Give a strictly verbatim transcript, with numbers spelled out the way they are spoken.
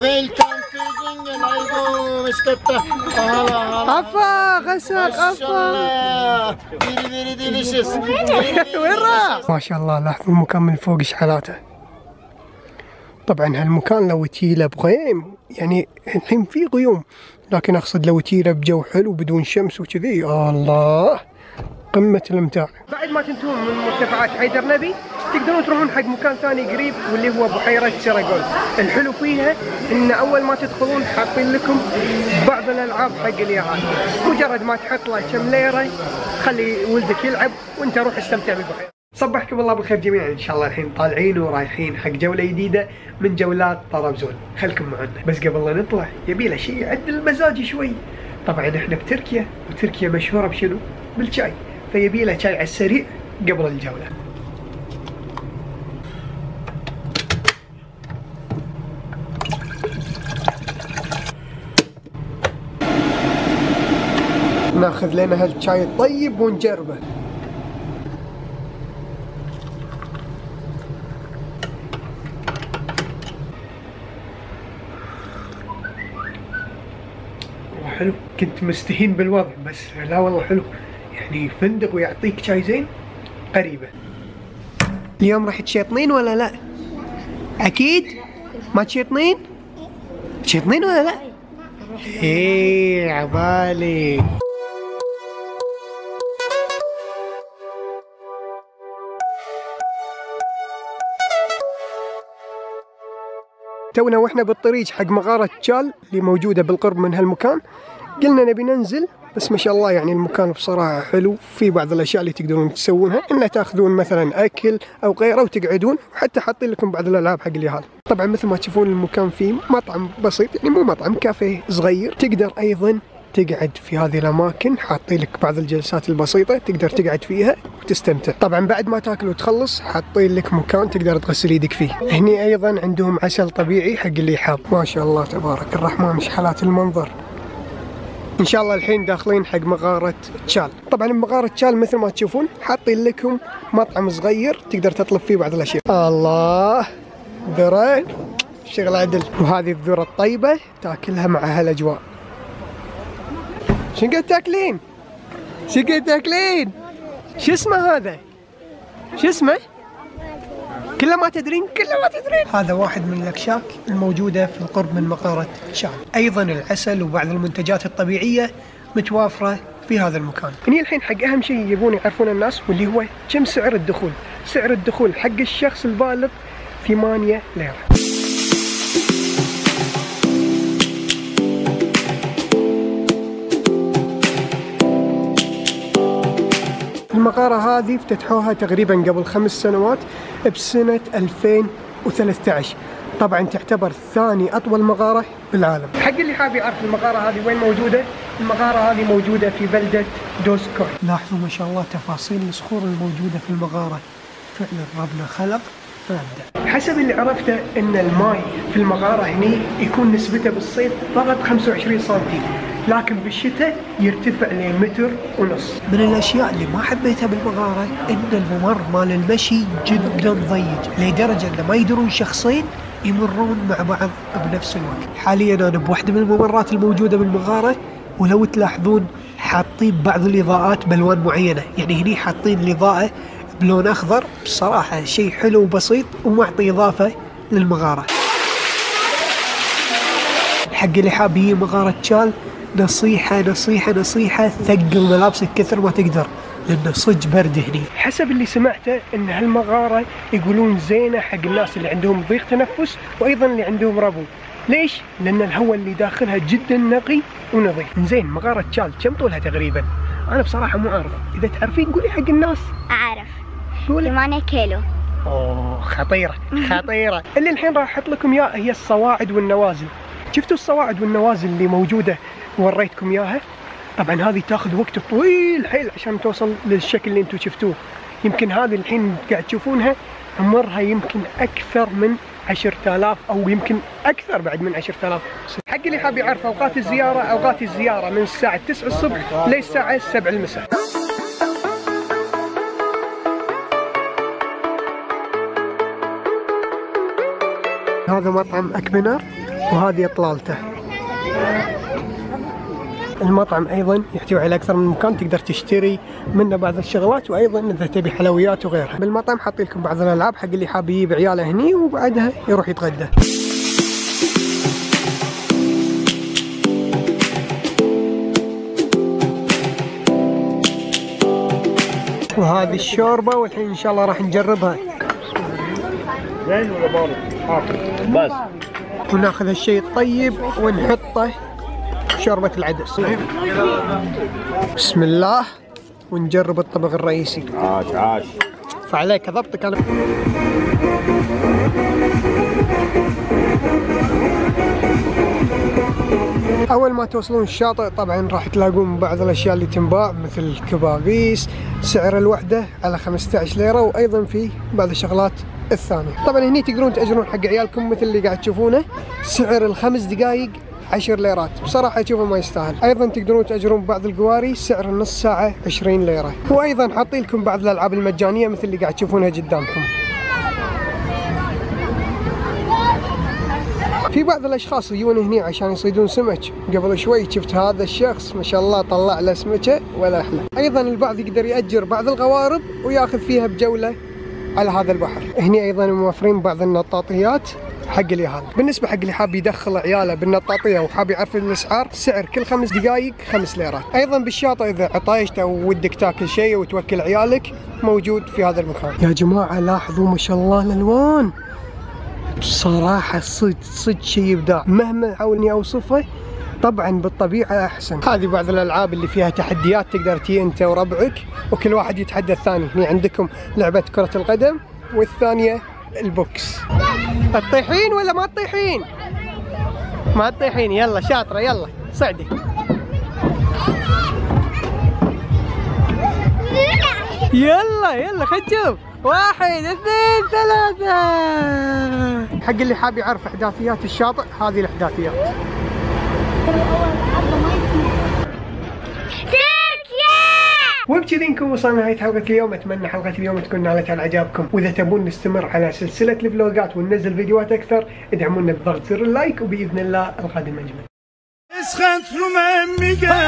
Welcome to Jingle Aigo Misketta. عفا غسق عفا Very very delicious. وين راح؟ ما شاء الله لاحظوا المكان من فوق ايش حالاته. طبعا هالمكان لو تجيله بغيم يعني الحين في غيوم، لكن اقصد لو تجيله بجو حلو بدون شمس وكذي الله قمة الامتاع. بعد ما تنتهون من مرتفعات حيدر نبي تقدرون تروحون حق مكان ثاني قريب واللي هو بحيرة سراغول. الحلو فيها ان اول ما تدخلون حاطين لكم بعض الالعاب حق اليهال، مجرد ما تحط له كم ليرة خلي ولدك يلعب وانت روح استمتع بالبحيرة. صبحكم الله بالخير جميعا، ان شاء الله الحين طالعين ورايحين حق جولة جديدة من جولات طرابزون، خلكم معنا. بس قبل لا نطلع يبي له شيء يعدل المزاج شوي. طبعا احنا بتركيا، وتركيا مشهورة بشنو؟ بالشاي، فيبي له شاي على السريع قبل الجولة. ناخذ لنا هالشاي الطيب ونجربه. حلو، كنت مستهين بالوضع بس لا والله حلو، يعني فندق ويعطيك شاي زين قريبة. اليوم راح تشيطنين ولا لا؟ أكيد؟ ما تشيطنين؟ تشيطنين ولا لا؟ ايه عبالي. تونا واحنا بالطريق حق مغارة تشال اللي موجودة بالقرب من هالمكان، قلنا نبي ننزل، بس ما شاء الله يعني المكان بصراحة حلو، في بعض الأشياء اللي تقدرون تسوونها، إن تاخذون مثلا أكل أو غيره وتقعدون، وحتى حاطين لكم بعض الألعاب حق اليهال. طبعا مثل ما تشوفون المكان فيه مطعم بسيط، يعني مو مطعم، كافيه صغير، تقدر أيضا تقعد في هذه الأماكن، حاطين لك بعض الجلسات البسيطة تقدر تقعد فيها وتستمتع. طبعا بعد ما تاكل وتخلص حاطين لك مكان تقدر تغسل يدك فيه. هني أيضا عندهم عسل طبيعي حق اللي حاب. ما شاء الله تبارك الرحمن ايش حالات المنظر. ان شاء الله الحين داخلين حق مغارة تشال. طبعا مغارة تشال مثل ما تشوفون حاطين لكم مطعم صغير تقدر تطلب فيه بعض الاشياء. الله ذرة شغل عدل، وهذه الذرة الطيبة تاكلها مع هالاجواء. شنو قاعد تاكلين؟ شو قاعد تاكلين؟ شو اسمه هذا؟ شو اسمه؟ كله ما تدرين؟ كله ما تدرين؟ هذا واحد من الأكشاك الموجودة في القرب من مغارة تشال. أيضا العسل وبعض المنتجات الطبيعية متوافرة في هذا المكان. هني الحين حق أهم شيء يبون يعرفون الناس واللي هو كم سعر الدخول. سعر الدخول حق الشخص البالغ ثمانية ليرة. المغارة هذه افتتحوها تقريبا قبل خمس سنوات بسنة ألفين وثلاثة عشر. طبعا تعتبر ثاني أطول مغارة بالعالم. حق اللي حاب يعرف المغارة هذه وين موجودة، المغارة هذه موجودة في بلدة دوسكوي. لاحظوا ما شاء الله تفاصيل الصخور الموجودة في المغارة، فعلا ربنا خلق فأبدع. حسب اللي عرفته ان الماء في المغارة هني يكون نسبته بالصيف فقط خمسة وعشرين سنتي، لكن بالشتاء يرتفع لمتر ونص. من الاشياء اللي ما حبيتها بالمغارة ان الممر مال المشي جدا ضيق، لدرجة ان ما يدرون شخصين يمرون مع بعض بنفس الوقت. حاليا انا بواحدة من الممرات الموجودة بالمغارة، ولو تلاحظون حاطين بعض الاضاءات بالوان معينة، يعني هني حاطين الاضاءة بلون اخضر، بصراحة شيء حلو وبسيط ومعطي اضافة للمغارة. حق اللي حاب يجي مغارة تشال نصيحة نصيحة نصيحة ثقل ملابسك كثر ما تقدر، لأنه صج برد هني. حسب اللي سمعته إن هالمغارة يقولون زينة حق الناس اللي عندهم ضيق تنفس وأيضا اللي عندهم ربو. ليش؟ لأن الهواء اللي داخلها جدا نقي ونظيف. زين مغارة تشال كم طولها تقريبا؟ أنا بصراحة مو عارف، إذا تعرفين قولي حق الناس. أعرف. قولي. ثمانية كيلو. أوه خطيرة خطيرة. اللي الحين راح أحط لكم إياه هي الصواعد والنوازل. شفتوا الصواعد والنوازل اللي موجودة وريتكم إياها؟ طبعا هذه تاخذ وقت طويل حيل عشان توصل للشكل اللي انتم شفتوه. يمكن هذه الحين قاعد تشوفونها عمرها يمكن أكثر من عشرة آلاف أو يمكن أكثر بعد من عشرة آلاف. حق اللي حاب يعرف أوقات الزيارة، أوقات الزيارة من الساعة تسعة الصبح للساعة سبعة المساء. هذا مطعم أكبنر وهذه اطلالته. المطعم ايضا يحتوي على اكثر من مكان تقدر تشتري منه بعض الشغلات، وايضا اذا تبي حلويات وغيرها. بالمطعم حاطين لكم بعض الالعاب حق اللي حاب يجيب عياله هني وبعدها يروح يتغدى. وهذه الشوربه والحين ان شاء الله راح نجربها. زين ولا بارد؟ حاطط بس. وناخذ هالشيء الطيب ونحطه شوربة العدس. بسم الله ونجرب الطبق الرئيسي. عاش عاش. فعليك ضبطك انا. اول ما توصلون الشاطئ طبعا راح تلاقون بعض الاشياء اللي تنباع مثل الكبابيس، سعر الوحده على خمسة عشر ليره، وايضا في بعض الشغلات الثانيه. طبعا هني تقدرون تاجرون حق عيالكم مثل اللي قاعد تشوفونه، سعر الخمس دقائق عشر ليرات، بصراحه اشوفه ما يستاهل. ايضا تقدرون تاجرون بعض القواري سعر النص ساعه عشرين ليره، وايضا حاطين لكم بعض الالعاب المجانيه مثل اللي قاعد تشوفونها قدامكم. في بعض الاشخاص يجون هني عشان يصيدون سمك. قبل شوي شفت هذا الشخص ما شاء الله طلع له سمكه ولا احلى. ايضا البعض يقدر ياجر بعض القوارب وياخذ فيها بجوله على هذا البحر. هني ايضا موفرين بعض النطاطيات حق اليهال. بالنسبه حق اللي حاب يدخل عياله بالنطاطيه وحاب يعرف الاسعار، سعر كل خمس دقائق خمس ليرات. ايضا بالشاطئ اذا عطيشت او ودك تاكل شيء وتوكل عيالك موجود في هذا المكان. يا جماعه لاحظوا ما شاء الله الالوان، بصراحه صدق صدق شيء ابداع. مهما احاول اني اوصفه طبعا بالطبيعه احسن. هذه بعض الالعاب اللي فيها تحديات، تقدر تجي انت وربعك وكل واحد يتحدى الثاني. هنا عندكم لعبه كره القدم والثانيه البوكس. تطيحين ولا ما تطيحين؟ ما تطيحين. يلا شاطره يلا صعدي. يلا يلا خد شوف. واحد اثنين ثلاثة. حق اللي حاب يعرف احداثيات الشاطئ هذه الاحداثيات. وبكذي نكون وصلنا لنهاية حلقة اليوم. اتمنى حلقة اليوم تكون نالت على اعجابكم، واذا تبون نستمر على سلسلة الفلوجات وننزل فيديوهات اكثر ادعمونا بضغط زر اللايك، وباذن الله القادم اجمل.